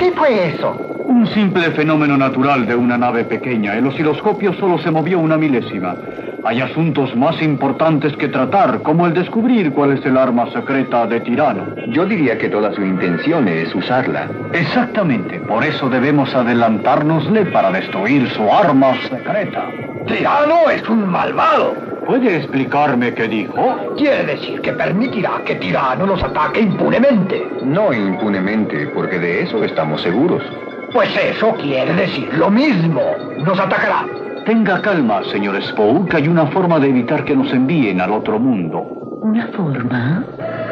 ¿Qué fue eso? Un simple fenómeno natural de una nave pequeña. El osciloscopio solo se movió una milésima. Hay asuntos más importantes que tratar, como el descubrir cuál es el arma secreta de Tirano. Yo diría que toda su intención es usarla. Exactamente. Por eso debemos adelantárnosle para destruir su arma secreta. ¡Tirano es un malvado! ¿Puede explicarme qué dijo? Quiere decir que permitirá que Tirano nos ataque impunemente. No impunemente, porque de eso estamos seguros. Pues eso quiere decir lo mismo. Nos atacará. Tenga calma, señor Spock, que hay una forma de evitar que nos envíen al otro mundo. ¿Una forma?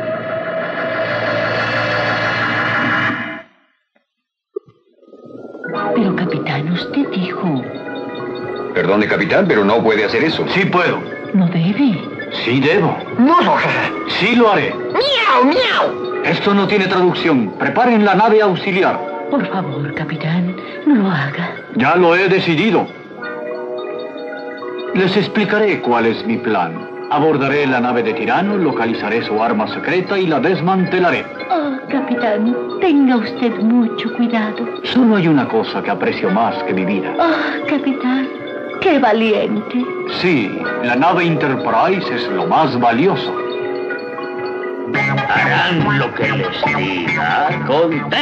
Pero, capitán, usted dijo... Perdone, capitán, pero no puede hacer eso. Sí puedo. No debe. Sí debo. ¡No! Sí lo haré. ¡Miau, miau! Esto no tiene traducción. Preparen la nave auxiliar. Por favor, capitán, no lo haga. Ya lo he decidido. Les explicaré cuál es mi plan. Abordaré la nave de Tirano, localizaré su arma secreta y la desmantelaré. Oh, capitán, tenga usted mucho cuidado. Solo hay una cosa que aprecio más que mi vida. Oh, capitán, qué valiente. Sí, la nave Enterprise es lo más valioso. Harán lo que les diga con